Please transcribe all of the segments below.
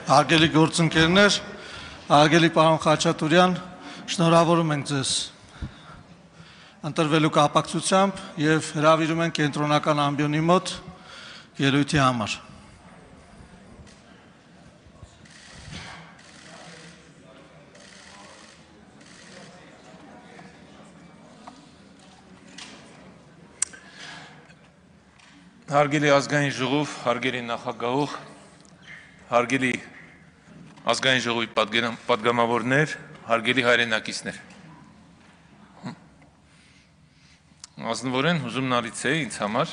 Հարգելի գործընկերներ, հարգելի պարոն Խաչատուրյան, շնորհավորում ենք ձեզ ընտրվելու կապակցությամբ եւ հրավիրում ենք կենտրոնական ամբիոնի մոտ ելույթի համար։ Հարգելի ազգային ժողով, հարգելի նախագահող, հարգելի ազգային ժողովի պատգամավորներ, հարգելի հայրենակիցներ։ Ազնվորեն հուզումնալից է ինձ համար,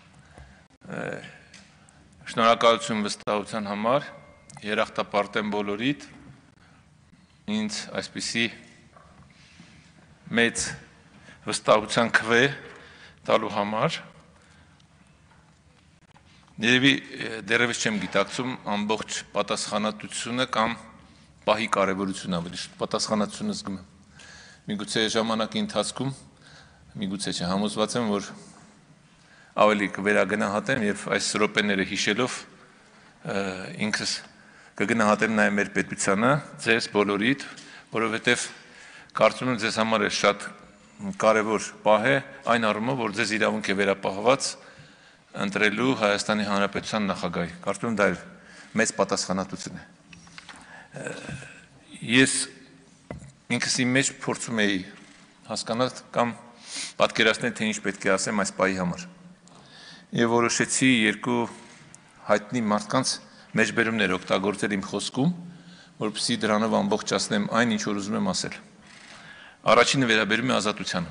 շնորհակալություն վստահության համար, երախտապարտ եմ բոլորիդ, ինձ այսպիսի մեծ վստահության քվե տալու համար։ Երևի դեռևս չեմ գիտակցում ամբողջ պատասխանատվությունը կամ պահի կարևորությունը ավելի շուտ պատասխանատվությունը զգում եմ։ Միգուցե ժամանակի ընթացքում, միգուցե չէ, համոզված եմ, որ ավելի կվերագնահատեմ եւ այս րոպեները հիշելով ինքս կգնահատեմ նաեւ մեր պետությանը, ձեզ բոլորիդ, որովհետեւ կարծում եմ ձեզ համար է շատ կարևոր պահ է այն առումով, որ ձեզ իրավունք է վերապահված ընտրելու Հայաստանի Հանրապետության նախագահի։ Կարծում եմ դա մեծ պատասխանատվություն է։ Ես ինքս իմ մեջ փորձում էի հասկանալ կամ պատկերացնել, թե ինչ պետք է ասեմ այս պահի համար։ Եվ որոշեցի երկու հայտնի մարդկանց մեջբերումներ օգտագործել իմ խոսքում, որպեսզի դրանով ամբողջացնեմ այն, ինչ որ ուզում եմ ասել։ Առաջինը վերաբերում է ազատությանը։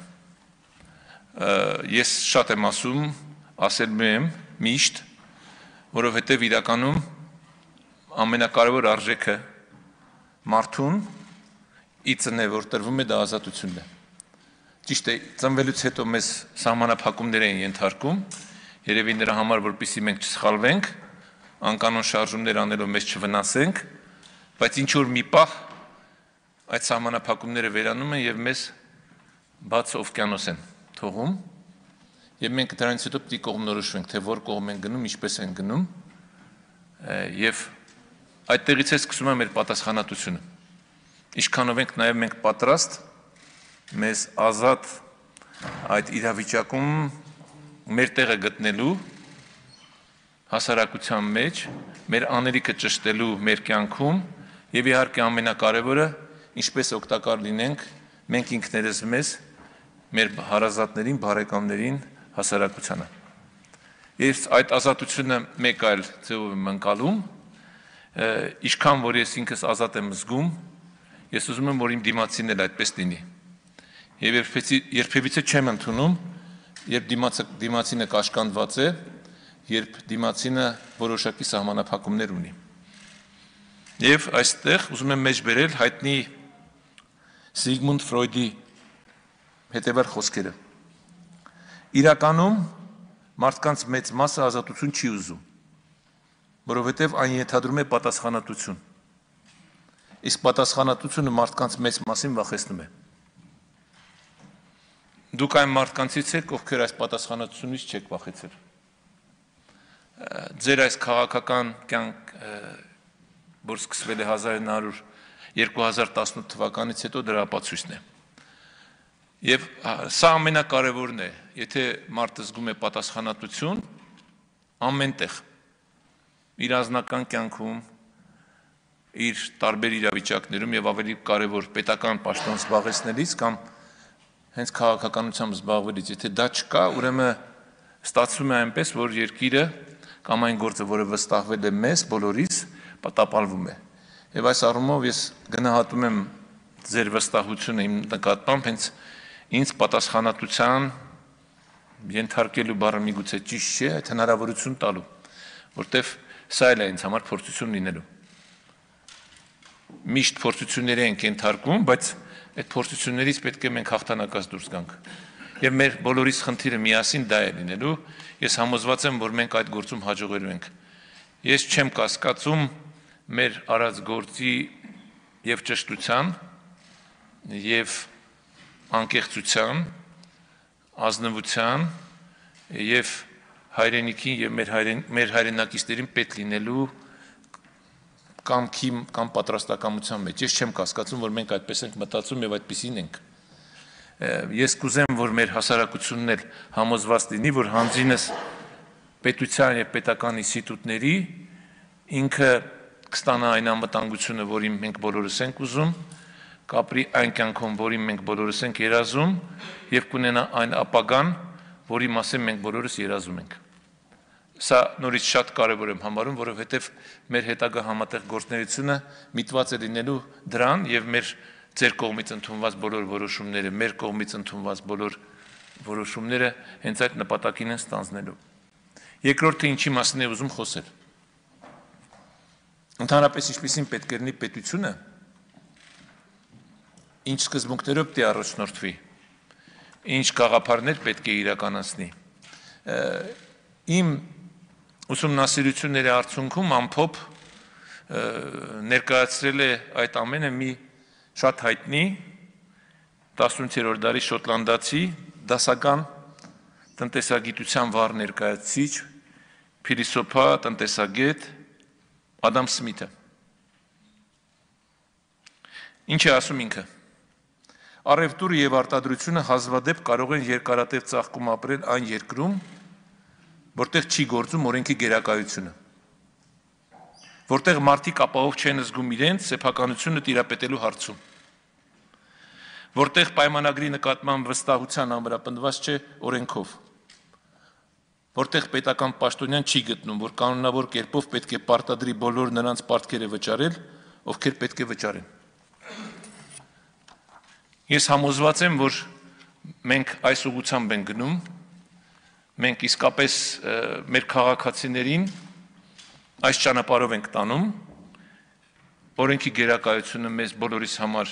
Ես շատ եմ ասում, ասել եմ միշտ, որովհետև իրականում ամենակարևոր արժեքը մարդուն իծն է, որ տրվում է դա ազատությունն է։ Ճիշտ է, ծնվելուց հետո մեզ սահմանափակումներ են ենթարկում, երևի նրա համար, որպեսզի մենք չսխալվենք, անկանոն շարժումներ անելով մեզ չվնասենք, բայց ինչ որ մի պահ այդ սահմանափակումները վերանում են եւ մեզ բաց օվկիանոս են թողում։ Եվ մենք դրանից հետո պետք է կողմնորոշվենք, թե որ կողմ են գնում, ինչպես են գնում, եւ այդտեղից է սկսում է մեր պատասխանատվությունը։ Ինչքանով ենք նաեւ մենք պատրաստ մեզ ազատ այդ իրավիճակում մեր տեղը գտնելու հասարակության մեջ, մեր անելիքը ճշտելու մեր կյանքում եւ իհարկե ամենակարևորը, ինչպես օգտակար լինենք մենք ինքներս մեզ, մեր հարազատներին, բարեկամներին հասարակությանը։ Ես այդ ազատությունը մեկ այլ ձևով եմ ընկալում, ինչքան որ ես ինքս ազատ եմ զգում, ես ուզում եմ, որ իմ դիմացին էլ այդպես լինի։ Եվ երբևիցե չեմ ընդունում, երբ դիմացինը կաշկանդված է, երբ դիմացինը որոշակի սահմանափակումներ ունի։ Եվ այստեղ ուզում եմ մեջբերել հայտնի Սիգմունդ Ֆրոյդի հետևյալ խոսքերը։ Իրականում մարդկանց մեծ մասը ազատություն չի ուզում, որովհետև այն ենթադրում է պատասխանատվություն։ Իսկ պատասխանատվությունը մարդկանց մեծ մասին վախեցնում է։ Դուք այն մարդկանցից եք, ովքեր այս պատասխանատվությունից չեք վախեցել։ Ձեր այս քաղաքական կյանք, որ սկսվել է 2018 թվականից հետո դրա ապացույցն է։ Եվ սա ամենակարևորն է, եթե մարդը զգում է պատասխանատվություն ամենտեղ, իր անձնական կյանքում, իր տարբեր իրավիճակներում եւ ավելի կարևոր պետական պաշտոն զբաղեցնելիս կամ հենց քաղաքականությամբ զբաղվելիս, եթե դա չկա, ուրեմն ստացվում է այնպես, որ երկիրը կամ այն գործը, որը վստահվել է մեզ բոլորիս, տապալվում է։ Եվ այս առումով ես գնահատում եմ ձեր վստահությունը իմ նկատմամբ հենց ինձ պատասխանատվության ենթարկելու բառը միգուցե ճիշտ չէ, այդ հնարավորություն տալու, որտեվ սա էլ է ինձ համար փորձություն լինելու։ Միշտ փորձություններ ենք ենթարկվում, բայց այդ փորձություններից պետք է մենք հաղթանակած դուրս գանք։ Եվ մեր բոլորիս խնդիրը միասին դա է լինելու, ես համոզված եմ, որ մենք այդ գործում հաջողելու ենք։ Ես չեմ կասկածում մեր արած գործի եւ ճշտության եւ անկեղծության, ազնվության եւ հայրենիքին եւ մեր հայրենակիցներին պետք լինելու կամքի կամ պատրաստակամության մեջ։ Ես չեմ կասկածում, որ մենք այդպես ենք մտածում եւ այդպեսին ենք։ Ես կուզեմ, որ մեր հասարակությունն էլ համոզված լինի, որ հանձինս պետության եւ պետական ինստիտուտների ինքը կստանա այն անվտանգությունը, որին մենք բոլորս ենք ուզում, կապրի այն կյանքում, որին մենք բոլորս ենք երազում եւ կունենա այն ապագան, որի մասին մենք բոլորս երազում ենք։ Սա նորից շատ կարևոր եմ համարում, որովհետեւ մեր հետագա համատեղ գործունեությունը միտված է լինելու դրան եւ մեր ձեր կողմից ընդունված բոլոր որոշումները, մեր կողմից ընդունված բոլոր որոշումները հենց այդ նպատակին են ստանձնելու։ Երկրորդը ինչի մասին է ուզում խոսել։ Ընդհանրապես ինչպեսին պետք է լինի պետությունը, ինչ սկզբունքներով պետք է առաջնորդվի, ինչ գաղափարներ պետք է իրականացնի։ Իմ ուսումնասիրությունների արդյունքում ամփոփ ներկայացրել է այդ ամենը մի շատ հայտնի 18-րդ դարի շոտլանդացի դասական տնտեսագիտության վառ ներկայացուցիչ, փիլիսոփա, տնտեսագետ Ադամ Սմիթը։ Ինչ է ասում ինքը։ Առևտուրը եւ արտադրությունը հազվադեպ կարող են երկարատև ծաղկում ապրել այն երկրում, որտեղ չի գործում օրենքի գերակայությունը, որտեղ մարդիկ ապահով չեն զգում իրենց սեփականությունը տիրապետելու հարցում, որտեղ պայմանագրի նկատմամբ վստահության ամրապնդված չէ օրենքով, որտեղ պետական պաշտոնյան չի գտնում, որ կանոնավոր կերպով պետք է պարտադրի բոլոր նրանց պարտքերը վճարել, ովքեր պետք է վճարեն։ Ես համոզված եմ, որ մենք այս ուղղությամբ ենք գնում, մենք իսկապես մեր քաղաքացիներին այս ճանապարհով ենք տանում, օրենքի գերակայությունը մեզ բոլորիս համար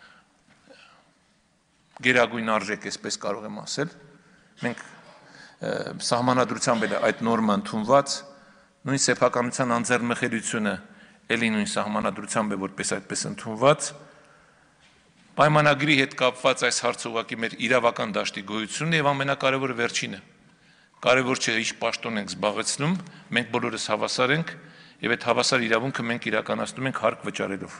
գերագույն արժեք, այսպես կարող եմ ասել, մենք սահմանադրությամբ էլ այդ նորմը ընդունված, նույն սեփականության անձեռնմխելիությունը էլի նույն սահմանադրությամբ է որպես այդպես ընդունված, պայմանագրի հետ կապված այս հարցը ուղղակի մեր իրավական դաշտի գոյությունն է եւ ամենակարևորը վերջինը։ Կարևոր չէ ինչ պաշտոն ենք զբաղեցնում, մենք բոլորս հավասար ենք եւ այդ հավասար իրավունքը մենք իրականացնում ենք հարկ վճարելով։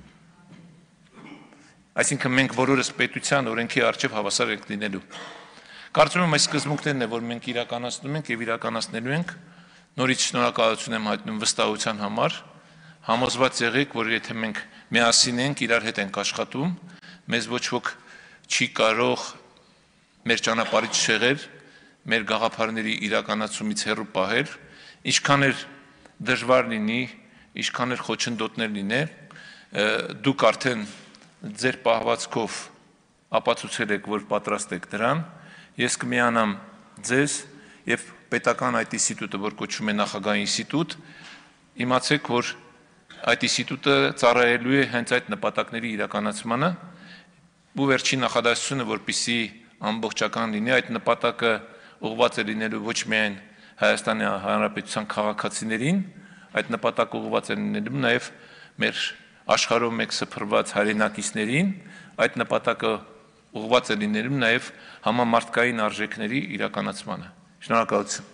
Այսինքն մենք բոլորս պետության օրենքի առջև հավասար ենք լինելու։ Կարծում եմ այս սկզբունքներն է, որ մենք իրականացնում ենք եւ իրականացնելու ենք։ Նորից շնորհակալություն եմ հայտնում վստահության համար։ Համոզված եղեք, որ եթե մենք միասին ենք, իրար հետ ենք աշխատում, մեզ ոչ ոք չի կարող մեր ճանապարհից շեղել, մեր գաղափարների իրականացումից հեռու պահել, ինչքան էլ դժվար լինի, ինչքան էլ խոչընդոտներ լինեն, դուք արդեն ձեր պահվածքով ապացուցել եք, որ պատրաստ եք դրան, ես կմիանամ ձեզ եւ պետական այդ ինստիտուտը, որ կոչվում է նախագահ ինստիտուտ, իմացեք, որ այդ ինստիտուտը ծառայելու է հենց այդ նպատակների իրականացմանը, ու վերջին նախադասությունը, որպեսզի ամբողջական լինի, այդ նպատակը ուղղված է լինելու ոչ միայն Հայաստանի Հանրապետության քաղաքացիներին, այդ նպատակը ուղղված է լինելու նաեւ մեր աշխարհում մեկ սփռված հայրենակիցներին, այդ նպատակը ուղղված է լինելու նաեւ համամարտկային արժեքների իրականացմանը։ Շնորհակալություն։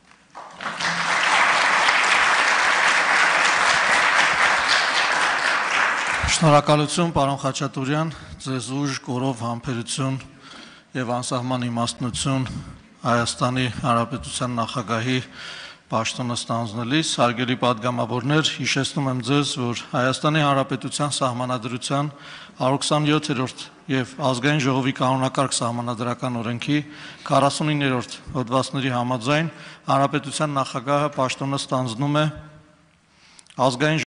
Շնորհակալություն, պարոն Խաչատուրյան, ձեզ ուժ, կորով, համբերություն եւ անսահման իմաստնություն Հայաստանի Հանրապետության նախագահի պաշտոնը ստանձնելիս, հարգելի պատգամավորներ, հիշեցնում եմ ձեզ, որ Հայաստանի Հանրապետության Սահմանադրության 127-րդ եւ Ազգային ժողովի կանոնակարգ սահմանադրական օրենքի 49-րդ հոդվածների համաձայն Հանրապետության նախագահը պաշտոնը ստանձնում է ազգային